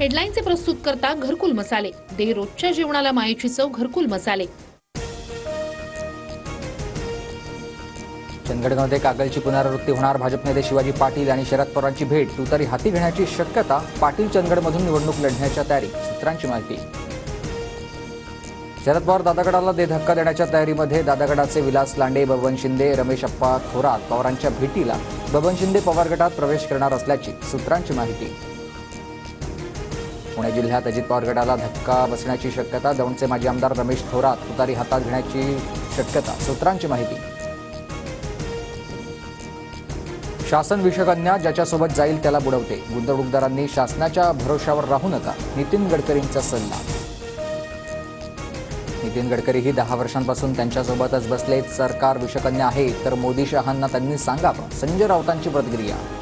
हेडलाईनचे प्रस्तुत करता घरकुल मसाले, दे रोजच्या जेवणाला मायेची चव घरकुल मसाले। चंदगडमध्ये कागलची पुनरावृत्ती होणार। भाजप नेते शिवाजी पाटील आणि शरद पवारांची भेट तुतारी हाती घेण्याची शक्यता। पाटील चंदगडमधून निवडणूक लढण्याच्या तयारी, सूत्रांची माहिती। शरद पवार दादागडाला धक्का देण्याच्या तयारीमध्ये। दादागडाचे विलास लांडे, बबन शिंदे, रमेश अप्पा थोरात पवारांच्या भेटीला बबन शिंदे पवार गटात प्रवेश करणार असल्याची सूत्रांची माहिती। पुणे जिल्ह्यात अजित पवार गटाला धक्का बसण्याची शक्यता। दौंडचे माजी आमदार रमेश थोरात तुतारी हातात घेण्याची शक्यता, सूत्रांची माहिती। शासन विषकन्या ज्याच्यासोबत जाईल त्याला बुडवते। गुंतवणूकदारांनी शासनाच्या भरोशावर राहू नका, नितीन गडकरींचा सल्ला। नितीन गडकरीही 10 वर्षांपासून त्यांच्यासोबतच बसलेत। सरकार विषकन्या आहे तर मोदी शहांना त्यांनी सांगावं, संजय राऊतांची प्रतिक्रिया।